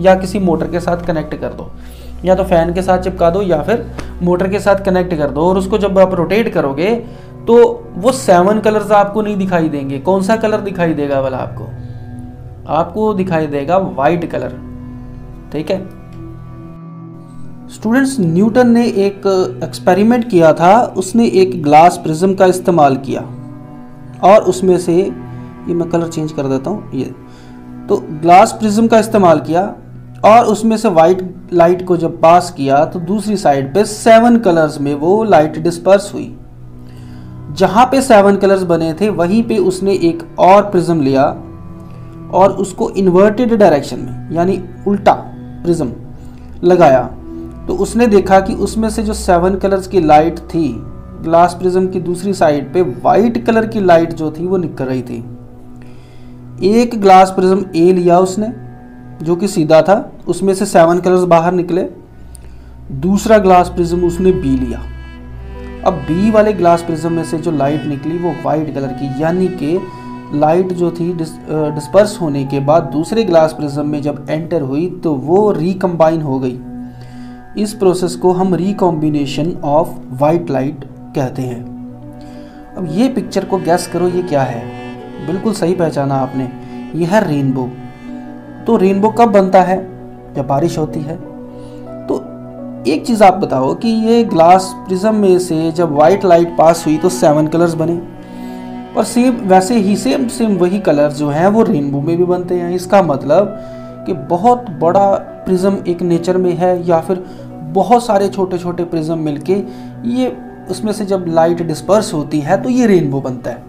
या किसी मोटर के साथ कनेक्ट कर दो, या तो फैन के साथ चिपका दो या फिर मोटर के साथ कनेक्ट कर दो, और उसको जब आप रोटेट करोगे तो वो सेवन कलर्स आपको नहीं दिखाई देंगे। कौन सा कलर दिखाई देगा वाला आपको? आपको दिखाई देगा वाइट कलर। ठीक है स्टूडेंट्स, न्यूटन ने एक एक्सपेरिमेंट किया था। उसने एक ग्लास प्रिज्म का इस्तेमाल किया और उसमें से, ये मैं कलर चेंज कर देता हूँ, ये तो ग्लास प्रिज्म का इस्तेमाल किया और उसमें से वाइट लाइट को जब पास किया तो दूसरी साइड पे सेवन कलर्स में वो लाइट डिस्पर्स हुई। जहां पे सेवन कलर्स बने थे वहीं पे उसने एक और प्रिज्म लिया और उसको इन्वर्टेड डायरेक्शन में यानी उल्टा प्रिज्म लगाया, तो उसने देखा कि उसमें से जो सेवन कलर्स की लाइट थी, ग्लास प्रिज्म की दूसरी साइड पे वाइट कलर की लाइट जो थी वो निकल रही थी। एक ग्लास प्रिज्म ए लिया उसने जो कि सीधा था, उसमें से सेवन कलर्स बाहर निकले। दूसरा ग्लास प्रिज्म उसने बी लिया। अब बी वाले ग्लास प्रिज्म में से जो लाइट निकली वो वाइट कलर की, यानी कि लाइट जो थी डिस, डिस्पर्स होने के बाद दूसरे ग्लास प्रिज्म में जब एंटर हुई तो वो रिकम्बाइन हो गई। इस प्रोसेस को हम रिकॉम्बिनेशन ऑफ वाइट लाइट कहते हैं। अब ये पिक्चर को गैस करो ये क्या है? बिल्कुल सही पहचाना आपने, यह है रेनबो। तो रेनबो कब बनता है? जब बारिश होती है। तो एक चीज़ आप बताओ कि ये ग्लास प्रिज्म में से जब वाइट लाइट पास हुई तो सेवन कलर्स बने, और सेम वैसे ही सेम सेम वही कलर जो हैं वो रेनबो में भी बनते हैं। इसका मतलब कि बहुत बड़ा प्रिज्म एक नेचर में है या फिर बहुत सारे छोटे छोटे प्रिज्म मिलके ये उसमें से जब लाइट डिस्पर्स होती है तो ये रेनबो बनता है।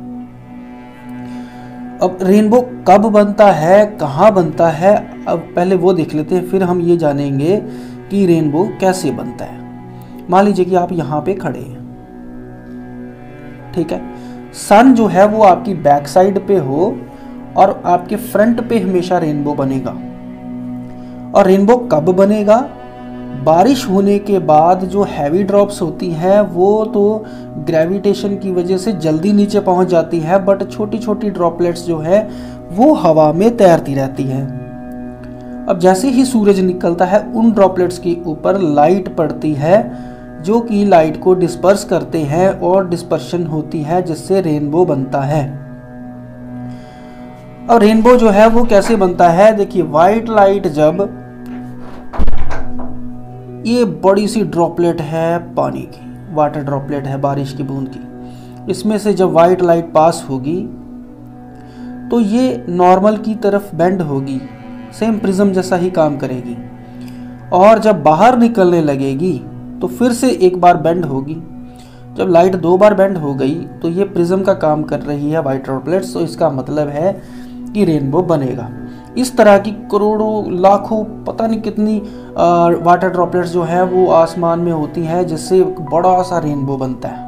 अब रेनबो कब बनता है, कहाँ बनता है, अब पहले वो देख लेते हैं, फिर हम ये जानेंगे कि रेनबो कैसे बनता है। मान लीजिए कि आप यहाँ पे खड़े हैं, ठीक है, सन जो है वो आपकी बैक साइड पे हो और आपके फ्रंट पे हमेशा रेनबो बनेगा। और रेनबो कब बनेगा? बारिश होने के बाद जो हैवी ड्रॉप्स होती हैं वो तो ग्रेविटेशन की वजह से जल्दी नीचे पहुंच जाती है, बट छोटी छोटी ड्रॉपलेट्स जो है वो हवा में तैरती रहती हैं। अब जैसे ही सूरज निकलता है उन ड्रॉपलेट्स के ऊपर लाइट पड़ती है जो कि लाइट को डिस्पर्स करते हैं और डिस्पर्शन होती है जिससे रेनबो बनता है। और रेनबो जो है वो कैसे बनता है? देखिए, वाइट लाइट जब, ये बड़ी सी ड्रॉपलेट है पानी की, वाटर ड्रॉपलेट है बारिश की बूंद की, इसमें से जब वाइट लाइट पास होगी तो ये नॉर्मल की तरफ बेंड होगी, सेम प्रिज्म जैसा ही काम करेगी, और जब बाहर निकलने लगेगी तो फिर से एक बार बेंड होगी। जब लाइट दो बार बेंड हो गई तो ये प्रिज्म का काम कर रही है वाइट ड्रॉपलेट्स, तो इसका मतलब है कि रेनबो बनेगा। इस तरह की करोड़ों लाखों पता नहीं कितनी आ, वाटर ड्रॉपलेट्स जो है वो आसमान में होती हैं जिससे एक बड़ा सा रेनबो बनता है।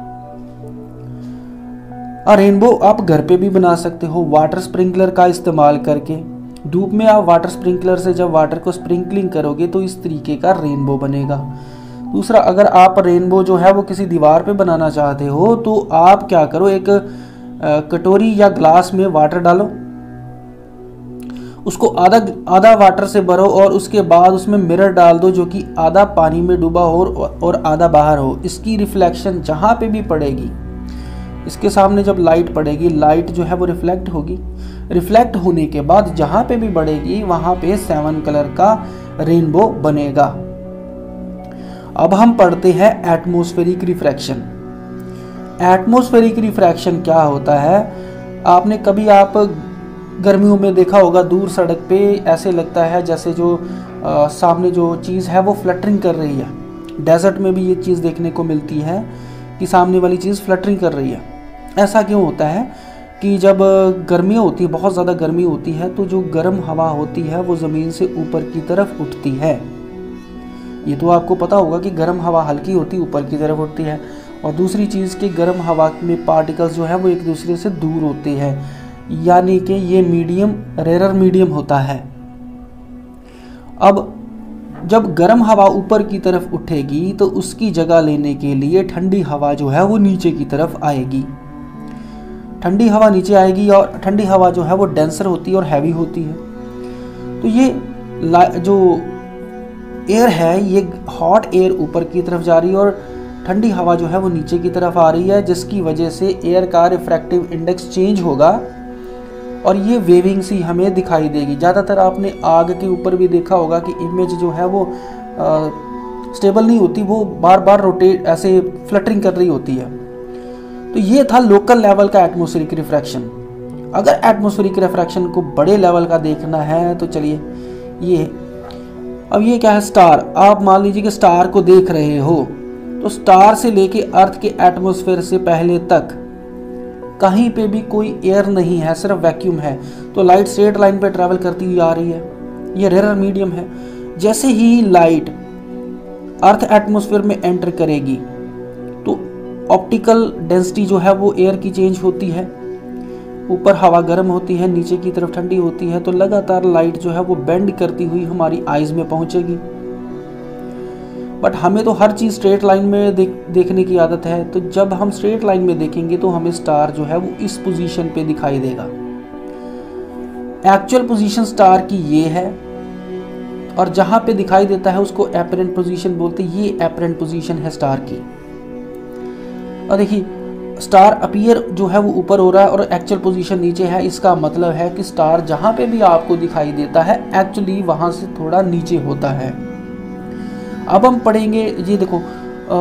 और रेनबो आप घर पे भी बना सकते हो वाटर स्प्रिंकलर का इस्तेमाल करके। धूप में आप वाटर स्प्रिंकलर से जब वाटर को स्प्रिंकलिंग करोगे तो इस तरीके का रेनबो बनेगा। दूसरा, अगर आप रेनबो जो है वो किसी दीवार पे बनाना चाहते हो तो आप क्या करो, एक कटोरी या ग्लास में वाटर डालो, उसको आधा आधा वाटर से भरो और उसके बाद उसमें मिरर डाल दो जो कि आधा पानी में डूबा हो और आधा बाहर हो। इसकी रिफ्लेक्शन जहाँ पे भी पड़ेगी, इसके सामने जब लाइट पड़ेगी, लाइट जो है वो रिफ्लेक्ट होगी। रिफ्लेक्ट होने के बाद जहाँ पे भी बढ़ेगी वहाँ पे सेवन कलर का रेनबो बनेगा। अब हम पढ़ते हैं एटमॉस्फेरिक रिफ्रैक्शन। एटमॉस्फेरिक रिफ्रैक्शन क्या होता है? आपने कभी आप गर्मियों में देखा होगा, दूर सड़क पे ऐसे लगता है जैसे जो आ, सामने जो चीज़ है वो फ्लटरिंग कर रही है। डेजर्ट में भी ये चीज़ देखने को मिलती है कि सामने वाली चीज़ फ्लटरिंग कर रही है। ऐसा क्यों होता है कि जब गर्मी होती है, बहुत ज़्यादा गर्मी होती है, तो जो गर्म हवा होती है वो ज़मीन से ऊपर की तरफ उठती है। ये तो आपको पता होगा कि गर्म हवा हल्की होती है, ऊपर की तरफ उठती है, और दूसरी चीज़ कि गर्म हवा में पार्टिकल्स जो है वो एक दूसरे से दूर होते हैं, यानी कि ये मीडियम रेयर मीडियम होता है। अब जब गर्म हवा ऊपर की तरफ उठेगी तो उसकी जगह लेने के लिए ठंडी हवा जो है वो नीचे की तरफ आएगी। ठंडी हवा नीचे आएगी और ठंडी हवा जो है वो डेंसर होती है और हैवी होती है। तो ये जो एयर है ये हॉट एयर ऊपर की तरफ जा रही है और ठंडी हवा जो है वो नीचे की तरफ आ रही है, जिसकी वजह से एयर का रिफ्रैक्टिव इंडेक्स चेंज होगा और ये वेविंग सी हमें दिखाई देगी। ज़्यादातर आपने आग के ऊपर भी देखा होगा कि इमेज जो है वो आ, स्टेबल नहीं होती, वो बार बार रोटेट ऐसे फ्लटरिंग कर रही होती है। तो ये था लोकल लेवल का एटमॉस्फेरिक रिफ्रैक्शन। अगर एटमॉस्फेरिक रिफ्रैक्शन को बड़े लेवल का देखना है तो चलिए ये, अब ये क्या है, स्टार। आप मान लीजिए कि स्टार को देख रहे हो, तो स्टार से लेके अर्थ के एटमॉस्फेयर से पहले तक कहीं पे भी कोई एयर नहीं है, सिर्फ वैक्यूम है। तो लाइट स्ट्रेट लाइन पे ट्रैवल करती हुई आ रही है, ये रेयर मीडियम है। जैसे ही लाइट अर्थ एटमॉस्फेयर में एंटर करेगी तो ऑप्टिकल डेंसिटी जो है वो एयर की चेंज होती है, ऊपर हवा गर्म होती है, नीचे की तरफ ठंडी होती है, तो लगातार लाइट जो है वो बेंड करती हुई हमारी आईज में पहुंचेगी। बट हमें तो हर चीज़ स्ट्रेट लाइन में देख देखने की आदत है, तो जब हम स्ट्रेट लाइन में देखेंगे तो हमें स्टार जो है वो इस पोजीशन पे दिखाई देगा। एक्चुअल पोजीशन स्टार की ये है और जहां पे दिखाई देता है उसको एपरेंट पोजीशन बोलते हैं। ये एपरेंट पोजीशन है स्टार की। और देखिए स्टार अपीयर जो है वो ऊपर हो रहा है और एक्चुअल पोजीशन नीचे है। इसका मतलब है कि स्टार जहां पे भी आपको दिखाई देता है एक्चुअली वहां से थोड़ा नीचे होता है। अब हम पढ़ेंगे, ये देखो आ,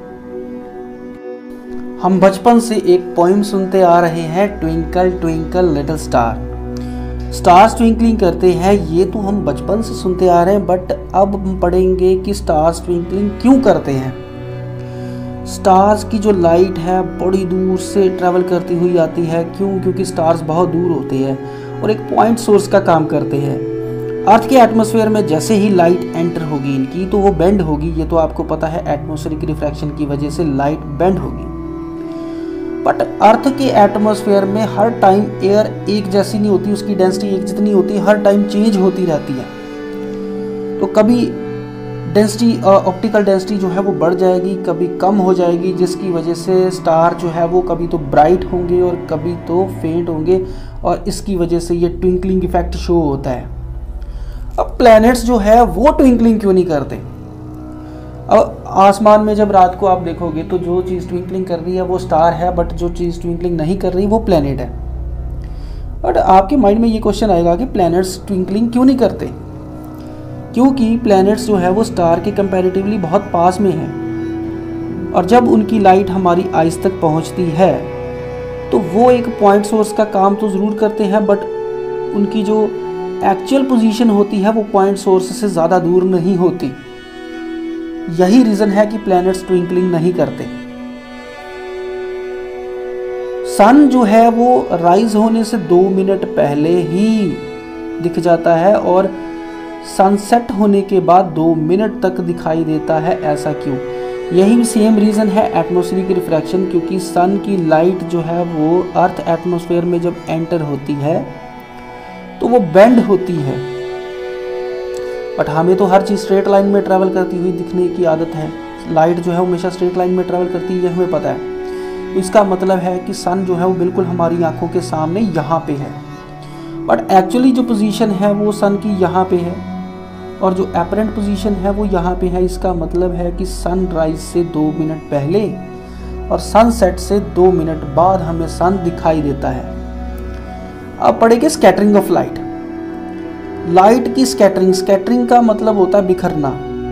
हम बचपन से एक पोइम सुनते आ रहे हैं, twinkle twinkle little star. Stars twinkling करते हैं, ये तो हम बचपन से सुनते आ रहे हैं, बट अब हम पढ़ेंगे कि स्टार्स ट्विंकलिंग क्यों करते हैं। स्टार्स की जो लाइट है बड़ी दूर से ट्रैवल करती हुई आती है। क्यों? क्योंकि स्टार्स बहुत दूर होते हैं और एक पॉइंट सोर्स का काम करते हैं। अर्थ के एटमॉस्फेयर में जैसे ही लाइट एंटर होगी इनकी तो वो बेंड होगी, ये तो आपको पता है, एटमॉस्फेरिक रिफ्रैक्शन की वजह से लाइट बेंड होगी। बट अर्थ के एटमॉस्फेयर में हर टाइम एयर एक जैसी नहीं होती, उसकी डेंसिटी एक जितनी होती है, हर टाइम चेंज होती रहती है। तो कभी डेंसिटी ऑप्टिकल डेंसिटी जो है वो बढ़ जाएगी, कभी कम हो जाएगी, जिसकी वजह से स्टार जो है वो कभी तो ब्राइट होंगे और कभी तो फेंट होंगे और इसकी वजह से ये ट्विंकलिंग इफेक्ट शो होता है। अब प्लैनेट्स जो है वो ट्विंकलिंग क्यों नहीं करते? अब आसमान में जब रात को आप देखोगे तो जो चीज़ ट्विंकलिंग कर रही है वो स्टार है, बट जो चीज़ ट्विंकलिंग नहीं कर रही वो प्लैनेट है। बट आपके माइंड में ये क्वेश्चन आएगा कि प्लैनेट्स ट्विंकलिंग क्यों नहीं करते? क्योंकि प्लैनेट्स जो है वो स्टार के कंपैरेटिवली बहुत पास में हैं और जब उनकी लाइट हमारी आइज तक पहुंचती है तो वो एक पॉइंट सोर्स का काम तो ज़रूर करते हैं, बट उनकी जो एक्चुअल पोजीशन होती है वो पॉइंट सोर्स से ज़्यादा दूर नहीं होती। यही रीज़न है कि प्लैनेट्स ट्विंकलिंग नहीं करते। सन जो है वो राइज होने से दो मिनट पहले ही दिख जाता है और सनसेट होने के बाद दो मिनट तक दिखाई देता है। ऐसा क्यों? यही सेम रीज़न है एटमॉस्फेरिक रिफ्रैक्शन, क्योंकि सन की लाइट जो है वो अर्थ एटमॉस्फेयर में जब एंटर होती है तो वो बेंड होती है। बट हमें तो हर चीज़ स्ट्रेट लाइन में ट्रैवल करती हुई दिखने की आदत है। लाइट जो है वो हमेशा स्ट्रेट लाइन में ट्रैवल करती है, हमें पता है। तो इसका मतलब है कि सन जो है वो बिल्कुल हमारी आंखों के सामने यहाँ पे है, बट एक्चुअली जो पोजीशन है वो सन की यहाँ पे है और जो एपरेंट पोजीशन है वो यहाँ पे है। इसका मतलब है कि सनराइज से दो मिनट पहले और सनसेट से दो मिनट बाद हमें सन दिखाई देता है। अब पढ़ेंगे स्कैटरिंग ऑफ लाइट। लाइट की स्कैटरिंग, स्कैटरिंग का मतलब होता है बिखरना।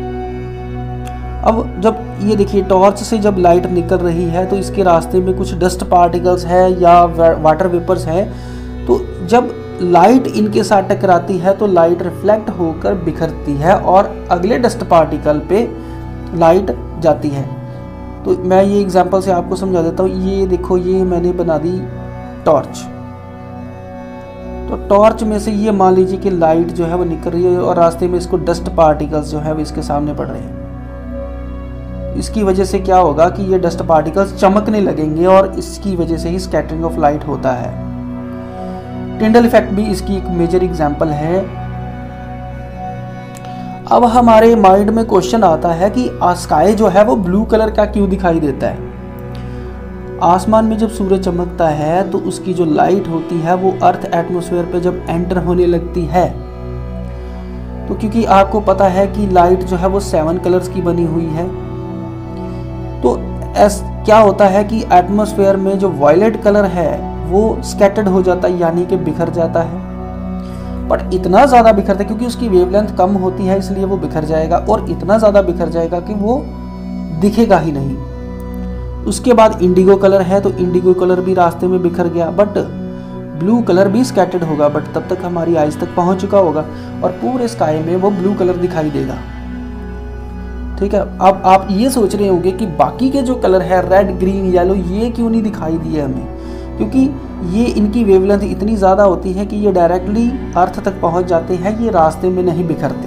अब जब ये देखिए टॉर्च से जब लाइट निकल रही है तो इसके रास्ते में कुछ डस्ट पार्टिकल्स है या वाटर वेपर्स है, तो जब लाइट इनके साथ टकराती है तो लाइट रिफ्लेक्ट होकर बिखरती है और अगले डस्ट पार्टिकल पे लाइट जाती है। तो मैं ये एग्जांपल से आपको समझा देता हूँ। ये देखो, ये मैंने बना दी टॉर्च। तो टॉर्च में से ये मान लीजिए कि लाइट जो है वो निकल रही है और रास्ते में इसको डस्ट पार्टिकल्स जो है वो इसके सामने पड़ रहे हैं। इसकी वजह से क्या होगा कि ये डस्ट पार्टिकल्स चमकने लगेंगे और इसकी वजह से ही स्कैटरिंग ऑफ लाइट होता है। टिंडल इफेक्ट भी इसकी एक मेजर एग्जांपल है। अब हमारे माइंड में क्वेश्चन आता है कि स्काई जो है वो ब्लू कलर का क्यों दिखाई देता है? आसमान में जब सूरज चमकता है तो उसकी जो लाइट होती है वो अर्थ एटमॉस्फेयर पे जब एंटर होने लगती है तो तो क्योंकि आपको पता है कि लाइट जो है वो सेवन कलर्स की बनी हुई है, तो ऐस क्या होता है कि एटमॉस्फेयर में जो वायलेट कलर है वो स्कैटर्ड हो जाता है, यानी कि बिखर जाता है। बट इतना ज़्यादा बिखरता है क्योंकि उसकी वेवलेंथ कम होती है, इसलिए वो बिखर जाएगा, और इतना ज़्यादा बिखर जाएगा कि वो दिखेगा ही नहीं। उसके बाद इंडिगो कलर है, तो इंडिगो कलर भी रास्ते में बिखर गया, बट ब्लू कलर भी स्कैटर्ड होगा, बट तब तक हमारी आइज तक पहुंच चुका होगा और पूरे स्काई में वो ब्लू कलर दिखाई देगा। ठीक है, अब आप ये सोच रहे होंगे कि बाकी के जो कलर है रेड, ग्रीन, येलो, ये क्यों नहीं दिखाई दिए हमें, क्योंकि ये इनकी वेवलेंथ इतनी ज़्यादा होती है कि ये डायरेक्टली अर्थ तक पहुंच जाते हैं, ये रास्ते में नहीं बिखरते।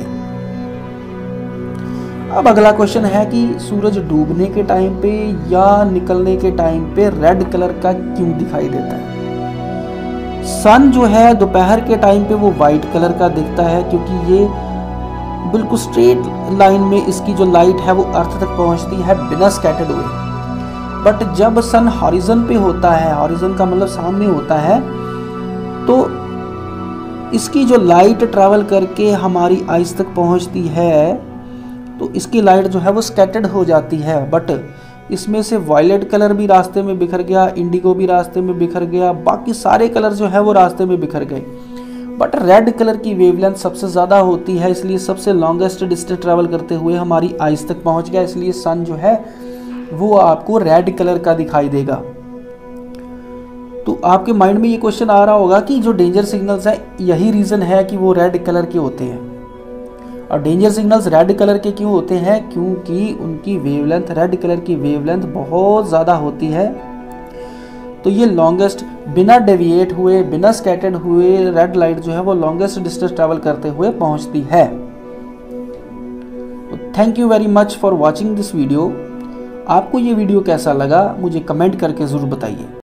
अब अगला क्वेश्चन है कि सूरज डूबने के टाइम पे या निकलने के टाइम पे रेड कलर का क्यों दिखाई देता है। सन जो है दोपहर के टाइम पे वो वाइट कलर का दिखता है, क्योंकि ये बिल्कुल स्ट्रेट लाइन में इसकी जो लाइट है वो अर्थ तक पहुंचती है बिना स्कैटर्ड हुए। बट जब सन हॉरिजन पे होता है, हॉरिजन का मतलब सामने होता है, तो इसकी जो लाइट ट्रैवल करके हमारी आइज तक पहुंचती है, तो इसकी लाइट जो है वो स्कैटर्ड हो जाती है। बट इसमें से वायलेट कलर भी रास्ते में बिखर गया, इंडिगो भी रास्ते में बिखर गया, बाकी सारे कलर जो है वो रास्ते में बिखर गए। बट रेड कलर की वेवलेंथ सबसे ज़्यादा होती है, इसलिए सबसे लॉन्गेस्ट डिस्टेंस ट्रैवल करते हुए हमारी आइज तक पहुंच गया, इसलिए सन जो है वो आपको रेड कलर का दिखाई देगा। तो आपके माइंड में ये क्वेश्चन आ रहा होगा कि जो डेंजर सिग्नल्स है यही रीज़न है कि वो रेड कलर के होते हैं। और डेंजर सिग्नल्स रेड कलर के क्यों होते हैं, क्योंकि उनकी वेवलेंथ, रेड कलर की वेवलेंथ बहुत ज़्यादा होती है। तो ये लॉन्गेस्ट बिना डेविएट हुए, बिना स्कैटर्ड हुए रेड लाइट जो है वो लॉन्गेस्ट डिस्टेंस ट्रैवल करते हुए पहुंचती है। Thank you very much for watching this video. आपको ये वीडियो कैसा लगा मुझे कमेंट करके ज़रूर बताइए।